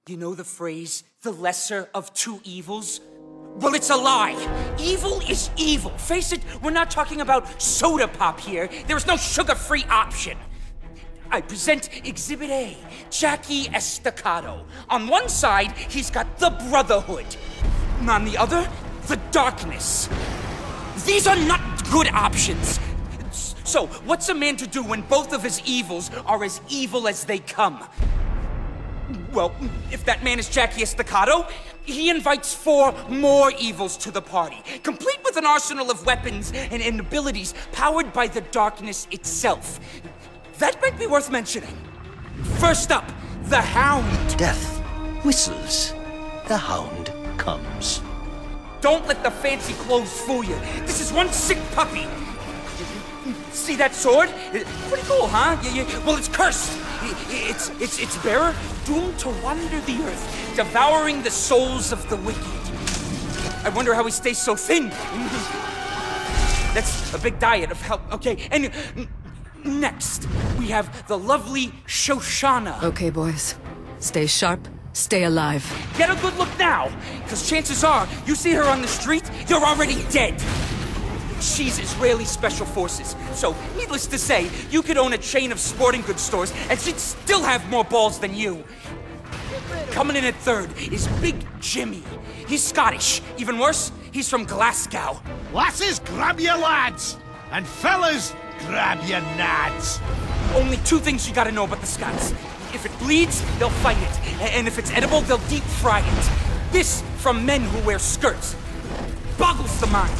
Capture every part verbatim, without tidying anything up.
You know the phrase, the lesser of two evils? Well, it's a lie. Evil is evil. Face it, we're not talking about soda pop here. There's no sugar-free option. I present Exhibit A, Jackie Estacado. On one side, he's got the Brotherhood. And on the other, the Darkness. These are not good options. So, what's a man to do when both of his evils are as evil as they come? Well, if that man is Jackie Estacado, he invites four more evils to the party, complete with an arsenal of weapons and, and abilities powered by the Darkness itself. That might be worth mentioning. First up, the Hound. Death whistles. The Hound comes. Don't let the fancy clothes fool you. This is one sick puppy. See that sword? Pretty cool, huh? Yeah, yeah. Well, it's cursed. It's, it's, its bearer doomed to wander the earth, devouring the souls of the wicked. I wonder how he stays so thin. That's a big diet of help. Okay, and next, we have the lovely Shoshana. Okay, boys. Stay sharp, stay alive. Get a good look now, because chances are, you see her on the street, you're already dead. She's Israeli Special Forces, so needless to say, you could own a chain of sporting goods stores and she'd still have more balls than you. Coming in at third is Big Jimmy. He's Scottish. Even worse, he's from Glasgow. Lasses, grab your lads! And fellas, grab your nads! Only two things you gotta know about the Scots. If it bleeds, they'll fight it. And if it's edible, they'll deep fry it. This from men who wear skirts. Boggles the mind.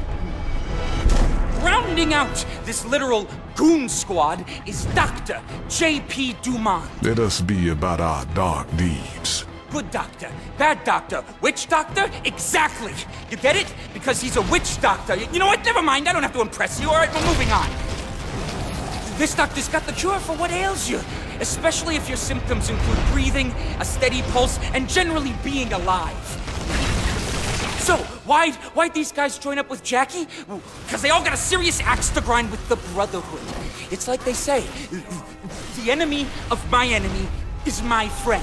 Rounding out this literal goon squad is Doctor J P Dumont. Let us be about our dark deeds. Good doctor, bad doctor, witch doctor? Exactly! You get it? Because he's a witch doctor. You know what? Never mind, I don't have to impress you. All right, we're moving on. This doctor's got the cure for what ails you, especially if your symptoms include breathing, a steady pulse, and generally being alive. So, why'd, why'd these guys join up with Jackie? Because they all got a serious axe to grind with the Brotherhood. It's like they say, the enemy of my enemy is my friend.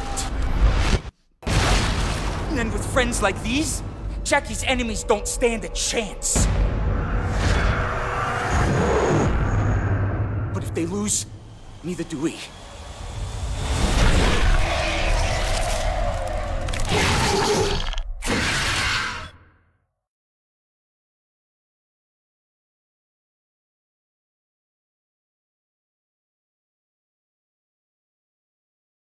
And with friends like these, Jackie's enemies don't stand a chance. But if they lose, neither do we.